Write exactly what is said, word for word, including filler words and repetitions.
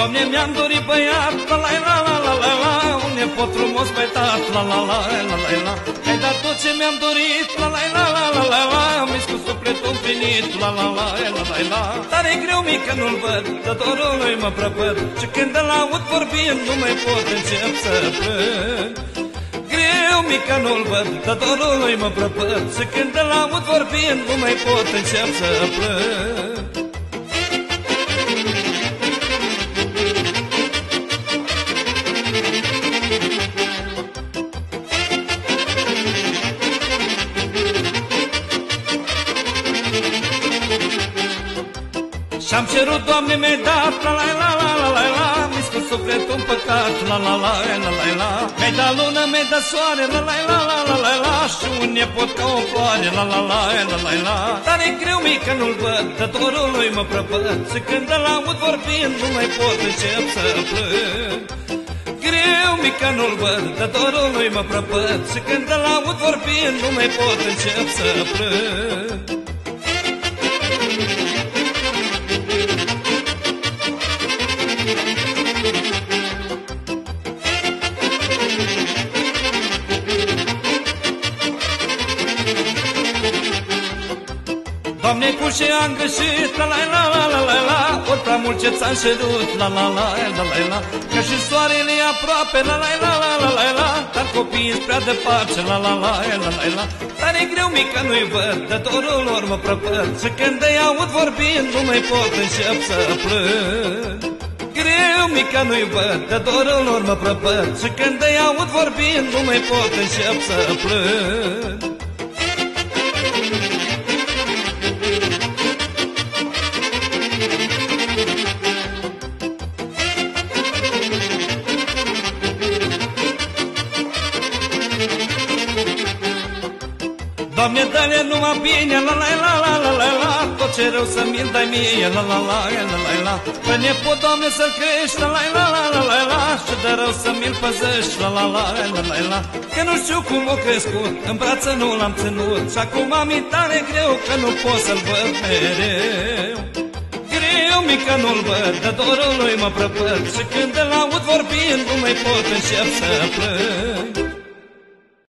Doamne, mi-am dorit băiat, la la la la la la la, un nepot frumos băiat, la la la la la la. Ai dat tot ce mi-am dorit, la la la la la la la, mi-s cu sufletul împlinit, la la la la la la. Tare greu mi că nu-l văd, de dorul lui mă prăpăd, și când îl aud vorbind, nu mai pot încep să plâng. Greu mi că nu-l văd, de dorul lui mă prăpăd, și când îl aud vorbind, nu mai pot încep să plâng. Și-am cerut, Doamne, mi-ai dat, la la la la la la la, mi-s cu sufletul în păcat, la la la la la la. Mi-ai dat lună, mi-ai dat soare, la la la la la la la, și un nepot ca o floare, la la la la la la. Dar e greu mi că nu-l văd, de dorul lui mă prăpăd, și când îl aud vorbind, nu mai pot încep să plâng. Greu mi că nu-l văd, de dorul lui mă prăpăd, și când îl aud vorbind, nu mai pot încep să plâng. Doamne, cu ce am greșit, la la la la la la la, ori prea mult ce ți-am cerut, la la la la la la. Că și soarele e aproape, la la la la la la la, dar copiii-s prea departe, la la la la la la. Dar e greu mi că nu-i văd, de dorul lor mă prăpăd, și când îi aud vorbind, nu mai pot încep să plâng. Greu mi că nu-i văd, de dorul lor mă prăpăd, și când îi aud vorbind, nu mai pot încep să plâng. Doamne, dă-le numai bine, la la la la la la la, tot ce rău să-mi dai mie, la la la la la la. Pe nepot, Doamne, să-l crești, la la la la la la la, și de rău să-mi-l păzești, la la la la la la. Că nu știu cum o crescut, în brață nu l-am ținut, și acum mi tare greu că nu pot să-l văd mereu. Greu mi că nu-l văd, de dorul lui mă prăpăd, și când îl aud vorbind, nu mai pot încep să plâng.